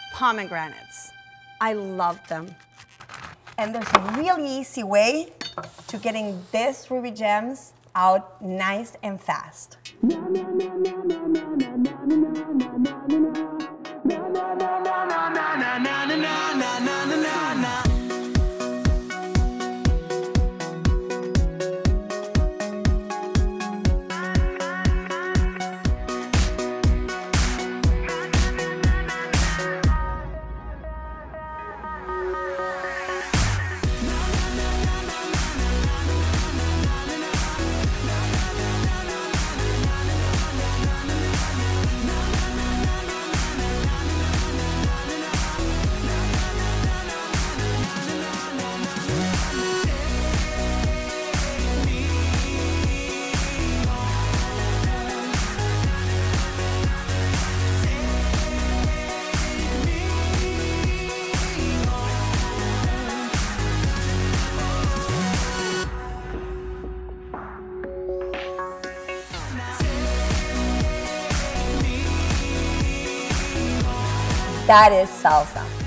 pomegranates. I love them. And there's a really easy way to getting these ruby gems out nice and fast. That is salsa.